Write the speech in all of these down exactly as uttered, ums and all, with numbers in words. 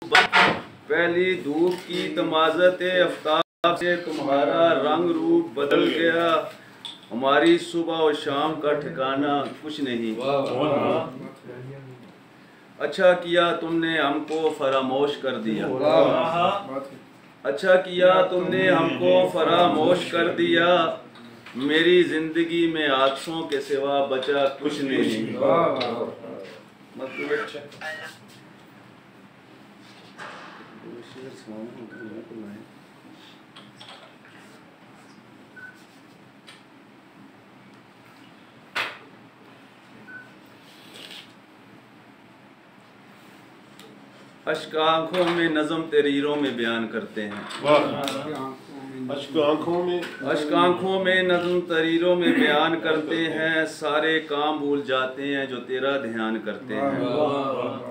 पहली धूप की तमाज़त आफ्ताब से तुम्हारा रंग रूप बदल गया, हमारी सुबह और शाम का ठिकाना कुछ नहीं। अच्छा किया तुमने हमको फरामोश कर दिया, अच्छा किया तुमने हमको फरामोश कर दिया, मेरी जिंदगी में हादसों के सिवा बचा कुछ नहीं। मतलब अश्क आँखों में नज़म तहरीरों में बयान करते हैं, अश्क आँखों में अश्क आँखों में नज़म तहरीरों में बयान करते हैं, सारे काम भूल जाते हैं जो तेरा ध्यान करते हैं।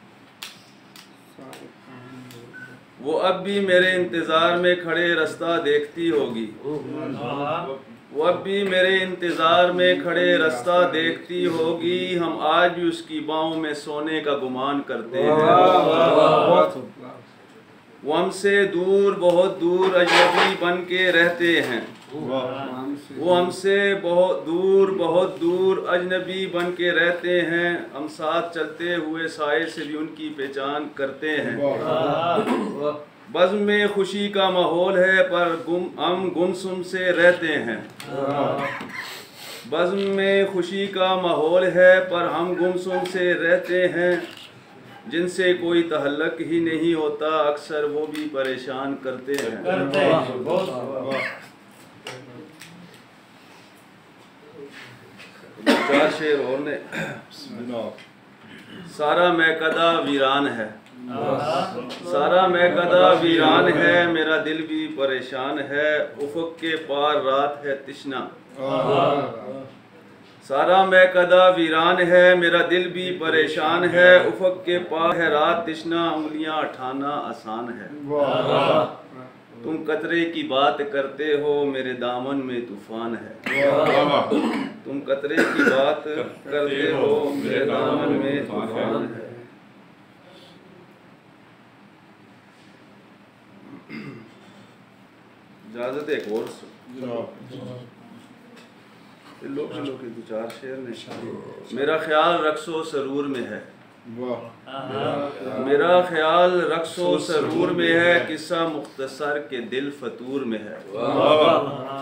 वो अब भी मेरे इंतज़ार में खड़े रास्ता देखती होगी, वो अब भी मेरे इंतज़ार में खड़े रास्ता देखती होगी, हम आज भी उसकी बाहों में सोने का गुमान करते हैं। वो हमसे दूर बहुत दूर अजनबी बन के रहते हैं, वो हमसे बहुत दूर बहुत दूर अजनबी बन के रहते हैं, हम साथ चलते हुए साए से भी उनकी पहचान करते हैं। बज़्म में खुशी का माहौल है पर गुम हम गुमसुम से रहते हैं, बज़्म में खुशी का माहौल है पर हम गुमसुम से रहते हैं, जिनसे कोई तहल्लुक ही नहीं होता अक्सर वो भी परेशान करते हैं। चार शेर और ने सारा महकदा वीरान है, सारा महकदा वीरान है, मेरा दिल भी परेशान है, उफ़क़ के पार रात है तिश्ना। सारा महकदा वीरान है, मेरा दिल भी परेशान है, उफ़क़ के पार है रात तिश्ना, उंगलियां उठाना आसान है। तुम कतरे की बात करते हो मेरे दामन में तूफान है, तुम कतरे की बात करते हो मेरे दामन में तूफान है। इजाज़त एक और लोग लोग के दो चार शेर ने। मेरा ख्याल रक्सो सरूर में है, मेरा ख्याल रक्सो सरूर में है, किस्सा मुख्तसर के दिल फतूर में है।